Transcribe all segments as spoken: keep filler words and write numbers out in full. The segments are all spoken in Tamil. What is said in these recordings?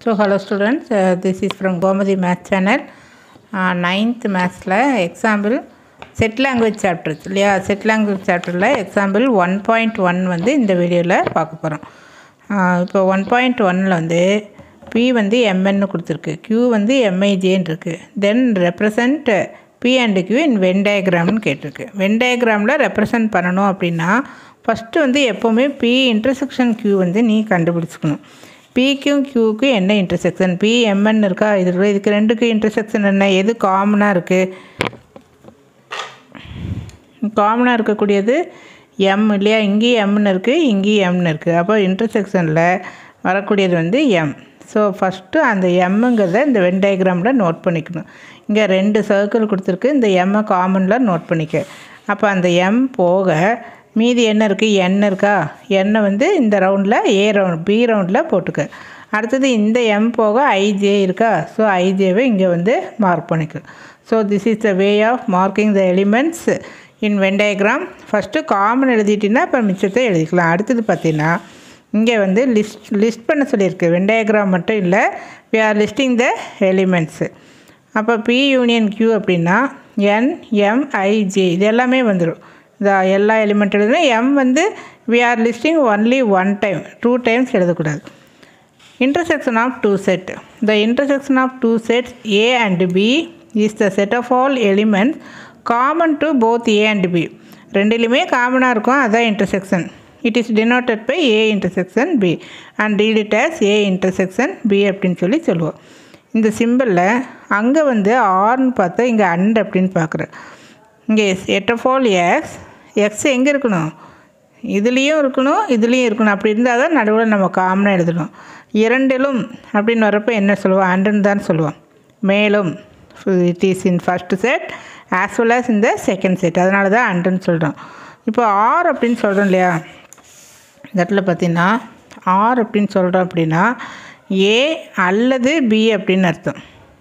So hello students, uh, this is from Gomathi Math channel. uh, ninth maths la example set language chapter இல்லையா set language chapterல example one point one வந்து இந்த வீடியோவில் பார்க்க போகிறோம். இப்போ one point oneல வந்து p வந்து mn கொடுத்துருக்கு, q வந்து mijன்னு இருக்குது. Then represent p and q in Venn diagramனு கேட்டிருக்கு. Venn diagramல ரெப்ரசன்ட் பண்ணணும் அப்படின்னா ஃபஸ்ட்டு வந்து எப்போவுமே p இன்டர்செக்ஷன் q வந்து நீ கண்டுபிடிச்சிக்கணும். பிக்கும் க்யூக்கும் என்ன இன்டர்செக்ஷன், பி எம்என் இருக்கா, இது இதுக்கு ரெண்டுக்கு இன்டர்செக்ஷன் என்ன, எது காமனாக இருக்குது, காமனாக இருக்கக்கூடியது எம் இல்லையா, இங்கேயும் எம்னு இருக்குது இங்கேயும் எம்னு இருக்குது. அப்போ இன்டர்செக்ஷனில் வரக்கூடியது வந்து எம். ஸோ ஃபஸ்ட்டு அந்த எம்முங்கிறத இந்த வென் டயக்ராமில் நோட் பண்ணிக்கணும். இங்கே ரெண்டு சர்க்கிள் கொடுத்துருக்கு, இந்த எம்மை காமனில் நோட் பண்ணிக்க. அப்போ அந்த எம் போக மீதி என்ன இருக்குது, என் இருக்கா, எண்ணை வந்து இந்த ரவுண்டில் ஏ ரவுண்ட் பி ரவுண்டில் போட்டுக்க. அடுத்தது இந்த எம் போக ஐஜே இருக்கா, ஸோ ஐஜேவை இங்கே வந்து மார்க் பண்ணிக்க. So this is the way of marking the elements in Venn diagram. First common எழுதிட்டிங்கன்னா இப்போ மிச்சத்தை எழுதிக்கலாம். அடுத்தது பார்த்திங்கன்னா இங்கே வந்து லிஸ்ட் லிஸ்ட் பண்ண சொல்லியிருக்கு. வென் டயக்ராம் மட்டும் இல்லை, we are listing the elements. அப்போ பி யூனியன் க்யூ அப்படின்னா என் எம் ஐஜே இது எல்லாமே வந்துடும். இந்த எல்லா எலிமெண்ட் எழுதுனா எம் வந்து we are listing only one time, two times எழுதக்கூடாது. Intersection of two set. The intersection of two sets A and B is the set of all elements common to both A and B. ரெண்டுலேயுமே காமனாக இருக்கும், அதுதான் intersection. It is denoted by A intersection B and read it as A intersection B அப்படின்னு சொல்லி சொல்லுவோம். இந்த சிம்பிளில் அங்கே வந்து ஆர்னு பார்த்தா இங்கே அண்ட் அப்படின்னு பார்க்குறேன். இங்கே set of all x, x எங்கே இருக்கணும், இதுலேயும் இருக்கணும் இதுலேயும் இருக்கணும். அப்படி இருந்தால் தான் நடுவில் நம்ம காமனாக எழுதணும். இரண்டிலும் அப்படின்னு வரப்போ என்ன சொல்லுவோம், அண்டுன்னு தான் சொல்லுவோம். மேலும் it is in first set as well as இந்த செகண்ட் செட், அதனால தான் அண்டுன்னு சொல்கிறோம். இப்போ ஆர் அப்படின்னு சொல்கிறோம் இல்லையா, இந்த இடத்துல பார்த்திங்கன்னா ஆர் அப்படின்னு சொல்கிறோம் அப்படின்னா ஏ அல்லது பி அப்படின்னு அர்த்தம்.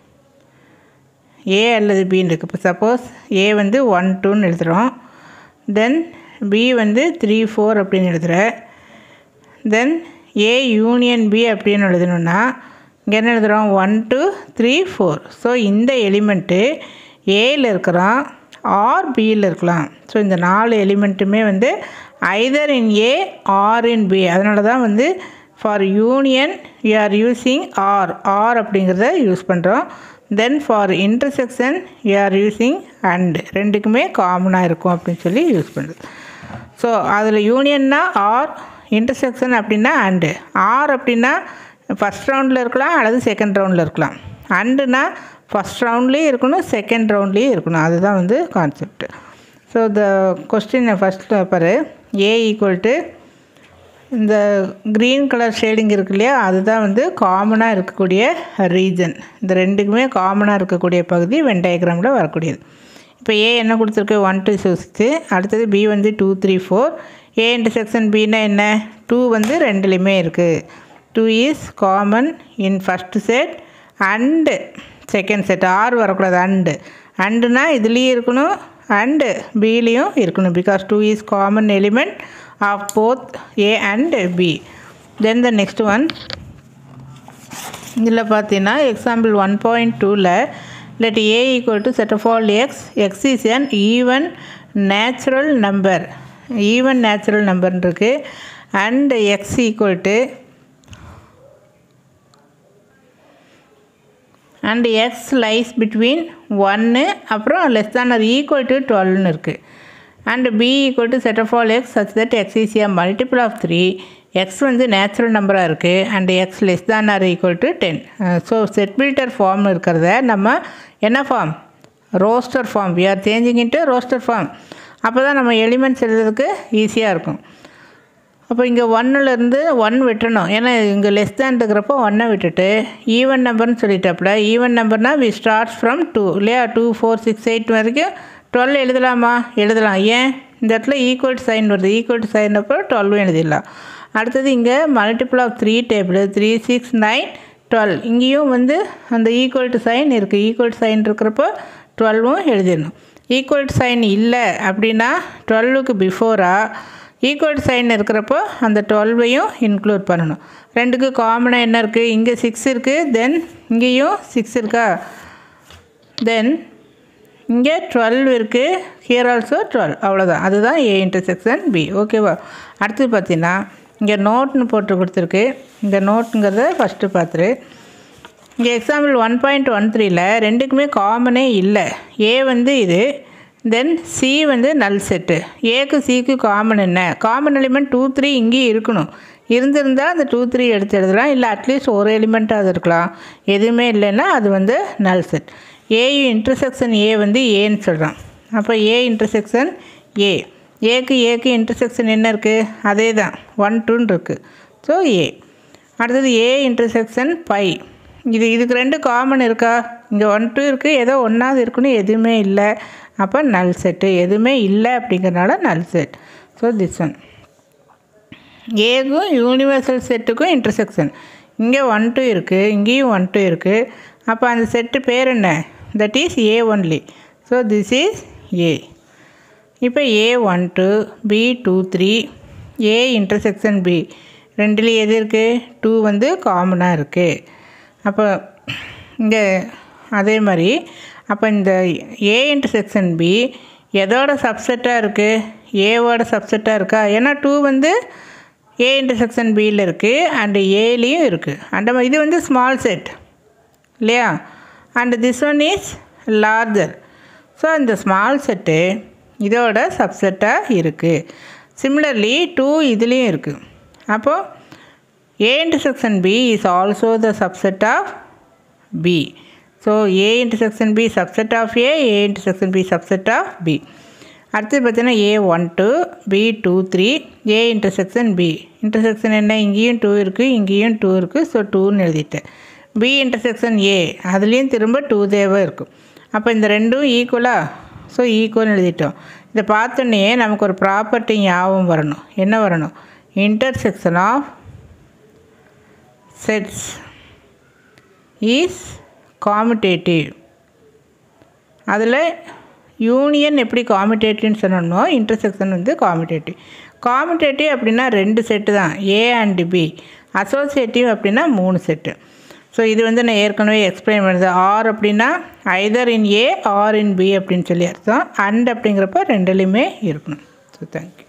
ஏ அல்லது பின்னு இருக்குது. இப்போ சப்போஸ் ஏ வந்து ஒன் டூன்னு எழுதுகிறோம், தென் பி வந்து த்ரீ ஃபோர் அப்படின்னு எழுதுகிறேன், தென் ஏ யூனியன் பி அப்படின்னு எழுதணுன்னா இங்கே என்ன எழுதுகிறோம், one two three four. So இந்த எலிமெண்ட்டு ஏயில் இருக்கிறோம் ஆர் பியில் இருக்கலாம். ஸோ இந்த நாலு எலிமெண்ட்டுமே வந்து either in A or in B. அதனால தான் வந்து for union you are using or or அப்படிங்கிறத யூஸ் பண்ணுறோம். Then for intersection you are using and, ரெண்டுக்குமே காமனாக இருக்கும் அப்படின்னு சொல்லி யூஸ் பண்ணுறது. ஸோ அதில் யூனியன்னா ஆர், இன்டர்செக்ஷன் அப்படின்னா அண்டு. ஆர் அப்படின்னா ஃபஸ்ட் ரவுண்டில் இருக்கலாம் அல்லது செகண்ட் ரவுண்டில் இருக்கலாம். அண்டுனா ஃபஸ்ட் ரவுண்ட்லேயும் இருக்கணும் செகண்ட் ரவுண்ட்லேயும் இருக்கணும், அதுதான் வந்து கான்செப்ட். ஸோ த கொஸ்டின் ஃபஸ்ட்டில் பாரு, ஏ ஈக்குவல் டு இந்த க்ரீன் கலர் ஷேடிங் இருக்கு இல்லையா, அதுதான் வந்து காமனாக இருக்கக்கூடிய ரீஜன். இந்த ரெண்டுக்குமே காமனாக இருக்கக்கூடிய பகுதி வென் டயக்ராமில் வரக்கூடியது. இப்போ ஏ என்ன கொடுத்துருக்கு, ஒன் டூ சிக்ஸு, அடுத்தது பி வந்து two three four. A intersection பின்னா என்ன, டூ வந்து ரெண்டுலேயுமே இருக்குது. Two is common in first set and second set. ஆறு வரக்கூடாது, அண்டு. அண்டுனா இதுலேயும் இருக்கணும் அண்டு பிலேயும் இருக்கணும், because two is common element of both A and B. Then the next one, இதில் பார்த்தீங்கன்னா எக்ஸாம்பிள் ஒன் பாயிண்ட் டூவில் let A equal to set of all x, x is an even natural number, even natural number இருக்கு, and x equal to and x lies between ஒன்று அப்புறம் less than or equal to டுவெல்னு இருக்குது. and b equal to set of all x such that x is a multiple of three. x வந்து நேச்சுரல் நம்பராக இருக்குது and x less than or equal to ten. So set builder form இருக்கிறத நம்ம என்ன form, roster form, we are changing into roster form. அப்போ தான் நம்ம எலிமெண்ட்ஸ் எழுதுறதுக்கு ஈஸியாக இருக்கும். அப்போ இங்கே ஒன்னுலேருந்து ஒன் விட்டுறணும், ஏன்னா இங்கே லெஸ் தேன் இருக்கிறப்போ ஒன்றை விட்டுட்டு ஈவன் நம்பர்னு சொல்லிட்டாப்புல. ஈவன் நம்பர்னால் வி ஸ்டார்ட்ஸ் ஃப்ரம் டூ இல்லையா, டூ ஃபோர் சிக்ஸ் எயிட் வரைக்கும் டுவெல் எழுதலாமா, எழுதலாம். ஏன், இந்த இடத்துல ஈக்குவல் சைன் வருது, ஈக்குவல் சைன் அப்போ டுவெல்வும் எழுதிடலாம். அடுத்தது இங்கே multiple of three table, three six nine twelve, இங்கேயும் வந்து அந்த ஈக்குவல் டு சைன் இருக்குது. ஈக்குவல் சைன் இருக்கிறப்போ டுவெல்வும் எழுதிடணும். ஈக்குவல் சைன் இல்லை அப்படின்னா டுவெல்வுக்கு பிஃபோராக ஈக்குவல் சைன் இருக்கிறப்போ அந்த டுவெல்வையும் இன்க்ளூட் பண்ணணும். ரெண்டுக்கு காமனாக என்ன இருக்குது, இங்கே சிக்ஸ் இருக்குது, தென் இங்கேயும் சிக்ஸ் இருக்கா, தென் இங்கே டுவெல் இருக்குது, ஹியர் ஆல்சோ டுவெல், அவ்வளோதான். அதுதான் ஏ இன்டர்செக்ஷன் பி. ஓகேவா? அடுத்து பார்த்தீங்கன்னா இங்கே நோட்னு போட்டு கொடுத்துருக்கு. இந்த நோட்டுங்கிறத ஃபஸ்ட்டு பார்த்துரு. இங்கே எக்ஸாம்பிள் ஒன் பாயிண்ட் ஒன் த்ரீல ரெண்டுக்குமே காமனே இல்லை. ஏ வந்து இது, தென் சி வந்து நல் செட்டு. ஏக்கு சிக்கு காமன் என்ன, காமன் எலிமெண்ட் டூ த்ரீ இங்கேயும் இருக்கணும். இருந்திருந்தால் அந்த டூ த்ரீ எடுத்து எழுதலாம், இல்லை அட்லீஸ்ட் ஒரு எலிமெண்ட்டாக அது இருக்கலாம். எதுவுமே இல்லைன்னா அது வந்து நல் செட். ஏயும் இன்டர்செக்ஷன் ஏ வந்து ஏன்னு சொல்கிறான். அப்போ ஏ இன்டர்செக்ஷன் ஏ, ஏக்கு ஏக்கு இன்டர்செக்ஷன் என்ன இருக்குது, அதே தான் ஒன் டூன்னு இருக்குது. So A. அடுத்தது ஏ இன்டர்செக்ஷன் பை. இது இதுக்கு ரெண்டு காமன் இருக்கா, இங்கே ஒன் டூ இருக்குது, ஏதோ ஒன்றாவது இருக்குன்னு எதுவுமே இல்லை. அப்போ நல் செட்டு, எதுவுமே இல்லை அப்படிங்கிறனால null set. So this one ஏக்கும் யூனிவர்சல் செட்டுக்கும் இன்டர்செக்ஷன். இங்கே ஒன் டூ இருக்குது, இங்கேயும் ஒன் டூ இருக்குது. அப்போ அந்த செட்டு பேர் என்ன, that is A only. So this is A. இப்போ A one two, B two three, A intersection B ரெண்டுலேயும் எது இருக்குது, டூ வந்து காமனாக இருக்குது. அப்போ இங்கே அதே மாதிரி அப்போ இந்த ஏ இன்டர்செக்ஷன் பி எதோட சப்செட்டாக இருக்குது, ஏவோட சப்செட்டாக இருக்கா. ஏன்னா டூ வந்து ஏ இன்டர்செக்ஷன் பியில் இருக்குது அண்டு ஏலேயும் இருக்குது. அந்த இது வந்து ஸ்மால் செட் இல்லையா, and this one is larger. So இந்த ஸ்மால் செட்டு இதோட சப்செட்டாக இருக்குது. சிமிலர்லி டூ இதுலேயும் இருக்குது. அப்போது A intersection B is also the subset of B. So A intersection B subset of A, A intersection B subset of B. அடுத்து பார்த்தீங்கன்னா A one two, B two three, A intersection B. Intersection என்ன, இங்கேயும் டூ இருக்குது, இங்கேயும் டூ இருக்குது. ஸோ டூன்னு எழுதிட்டேன். பி இன்டர்செக்ஷன் ஏ, அதுலேயும் திரும்ப டூ தேவை இருக்கும். அப்போ இந்த ரெண்டும் ஈக்குவலாக, ஸோ ஈக்குவல்னு எழுதிட்டோம். இதை பார்த்தோன்னே நமக்கு ஒரு ப்ராப்பர்ட்டி ஞாபகம் வரணும். என்ன வரணும், intersection of sets is commutative. அதில் யூனியன் எப்படி காமிட்டேட்டிவ்னு சொன்னோமோ இன்டர்செக்ஷன் வந்து காமிட்டேட்டிவ். காமிட்டேட்டிவ் அப்படின்னா ரெண்டு செட்டு தான், ஏ அண்டு பி. அசோசியேட்டிவ் அப்படின்னா மூணு செட்டு. ஸோ இது வந்து நான் ஏற்கனவே எக்ஸ்பிளைன் பண்ணுறது. ஆர் அப்படின்னா either in A or in B அப்படின்னு சொல்லி அர்த்தம். அண்ட் அப்படிங்கிறப்ப ரெண்டுலேயுமே இருக்கணும். So thank you.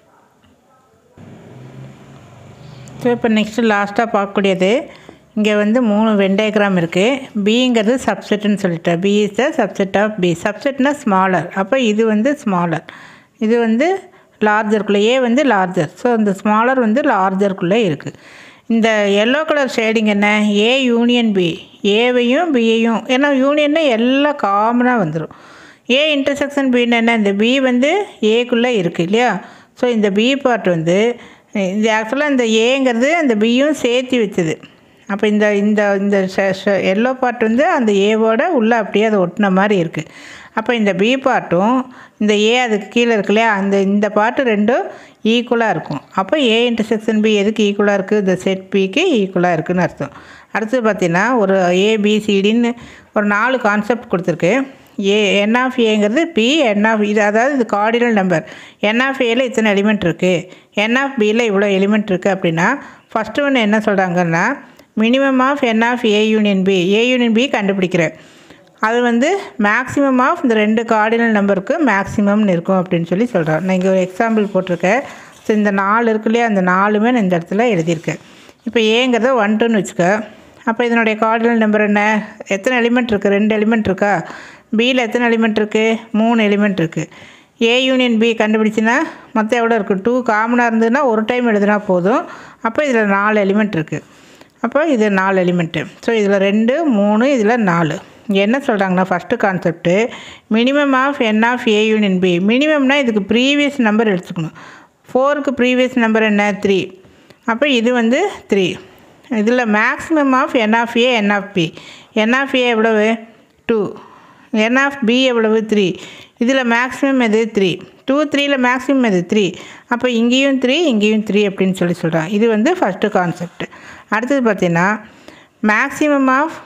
ஸோ இப்போ நெக்ஸ்ட்டு லாஸ்ட்டாக பார்க்கக்கூடியது, இங்கே வந்து மூணு வென் டயக்ராம் இருக்குது. பிங்கிறது சப்செட்டுன்னு சொல்லிட்டேன். B is the subset of B. சப்செட்னா ஸ்மாலர். அப்போ இது வந்து ஸ்மாலர், இது வந்து லார்ஜருக்குள்ளே, ஏ வந்து லார்ஜர். ஸோ இந்த ஸ்மாலர் வந்து லார்ஜருக்குள்ளே இருக்குது. இந்த எல்லோ கலர் ஷேடிங் என்ன, ஏ யூனியன் பி. ஏவையும் பியையும், ஏன்னா யூனியன்னா எல்லாம் காமனாக வந்துடும். ஏ இன்டர்செக்ஷன் பின்னு என்ன, இந்த பி வந்து ஏக்குள்ளே இருக்குது இல்லையா. ஸோ இந்த பி பார்ட் வந்து இந்த ஆக்சுவலாக இந்த ஏங்கிறது அந்த பியும் சேர்த்து வச்சுது. அப்போ இந்த இந்த இந்த எல்லோ பார்ட் வந்து அந்த ஏவோட உள்ளே அப்படியே அதை ஒட்டின மாதிரி இருக்குது. அப்போ இந்த பி பார்ட்டும் இந்த ஏ அதுக்கு கீழே இருக்கு இல்லையா, அந்த இந்த பார்ட்டு ரெண்டும் ஈக்குவலாக இருக்கும். அப்போ ஏ இன்டர்செக்ஷன் பி எதுக்கு ஈக்குவலாக இருக்குது, இந்த செட் பிக்கு ஈக்குவலாக இருக்குதுன்னு அர்த்தம். அடுத்து பார்த்திங்கன்னா ஒரு ஏபிசிடின்னு ஒரு நாலு கான்செப்ட் கொடுத்துருக்கு. ஏ என் ஆஃப் ஏங்கிறது பி, என் ஆஃப் இது அதாவது இது கார்டினல் நம்பர். என் ஆஃப் ஏல இத்தனை எலிமெண்ட் இருக்குது, என் ஆஃப் பியில் இவ்வளோ எலிமெண்ட் இருக்குது அப்படின்னா ஃபஸ்ட்டு ஒன்று என்ன சொல்கிறாங்கன்னா minimum of N of A union B. A union B கண்டுபிடிக்கிறேன், அது வந்து மேக்ஸிமம் ஆஃப் இந்த ரெண்டு கார்டினல் நம்பருக்கு மேக்ஸிமம்னு இருக்கும் அப்படின்னு சொல்லி சொல்கிறேன். நான் இங்கே ஒரு எக்ஸாம்பிள் போட்டிருக்கேன். ஸோ இந்த நாலு இருக்கு இல்லையா, அந்த நாலுமே நான் இந்த இடத்துல எழுதியிருக்கேன். இப்போ ஏங்கிறத ஒன் டூன்னு வச்சுக்க. அப்போ இதனுடைய கார்டினல் நம்பர் என்ன, எத்தனை எலிமெண்ட் இருக்குது, ரெண்டு எலிமெண்ட் இருக்கா. பியில் எத்தனை எலிமெண்ட் இருக்குது, மூணு எலிமெண்ட் இருக்குது. ஏ யூனியன் பி கண்டுபிடிச்சின்னா மொத்தம் எவ்வளோ இருக்குது, டூ காமனாக இருந்ததுன்னா ஒரு டைம் எழுதுனா போதும். அப்போ இதில் நாலு எலிமெண்ட் இருக்குது. அப்போ இது நாலு எலிமெண்ட்டு. ஸோ இதில் ரெண்டு மூணு, இதில் நாலு. என்ன சொல்கிறாங்கன்னா first concept minimum of N of A union B. மினிமம்னா இதுக்கு ப்ரீவியஸ் நம்பர் எடுத்துக்கணும். ஃபோருக்கு ப்ரீவியஸ் நம்பர் என்ன, த்ரீ. அப்போ இது வந்து த்ரீ. இதில் maximum of N of A, N of B. N of A எவ்வளவு, டூ. என் ஆஃப் பி எவ்வளவு, த்ரீ. இதில் மேக்ஸிமம் எது, த்ரீ. டூ த்ரீயில் மேக்ஸிமம் எது, த்ரீ. அப்போ இங்கேயும் த்ரீ, இங்கேயும் த்ரீ அப்படின்னு சொல்லி சொல்கிறான். இது வந்து ஃபஸ்ட்டு கான்செப்ட். அடுத்தது பார்த்திங்கன்னா மேக்ஸிமம் ஆஃப்,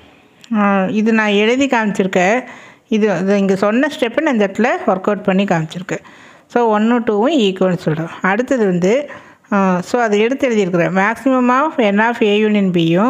இது நான் எழுதி காமிச்சிருக்கேன். இது இங்கே சொன்ன ஸ்டெப்பை நான் இந்த இடத்துல ஒர்க் அவுட் பண்ணி காமிச்சிருக்கேன். ஸோ ஒன்று டூவும் ஈக்குவல்னு சொல்கிறோம். அடுத்தது வந்து ஸோ அதை எடுத்து எழுதியிருக்கிறேன். Maximum of N of A union பியும்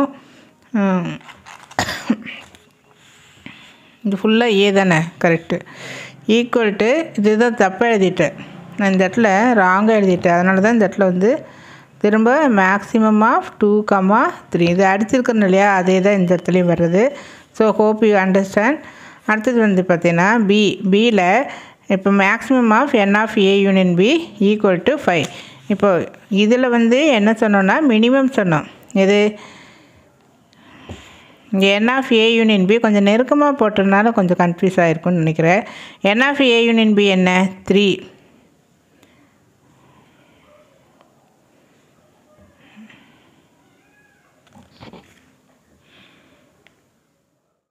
இது ஃபுல்லாக ஏ தானே, கரெக்டு, ஈக்குவல் டு இதுதான் தப்பாக எழுதிட்டேன் நான், இந்த இடத்துல ராங்காக எழுதிட்டேன். அதனால தான் இந்த இடத்துல வந்து திரும்ப maximum of two comma three இது அடிச்சிருக்கணும் இல்லையா, அதே தான் இந்த இடத்துலையும் வர்றது. So hope you understand. அடுத்தது வந்து பார்த்தீங்கன்னா பி பியில் இப்போ maximum of N of A union B equal to five. இப்போ இதில் வந்து என்ன சொன்னோன்னா மினிமம் சொன்னோம். எது இங்கே N of A union B கொஞ்சம் நெருக்கமாக போட்டதுனால கொஞ்சம் கன்ஃபியூஸ் ஆகிருக்குன்னு நினைக்கிறேன். N of A union B என்ன த்ரீ.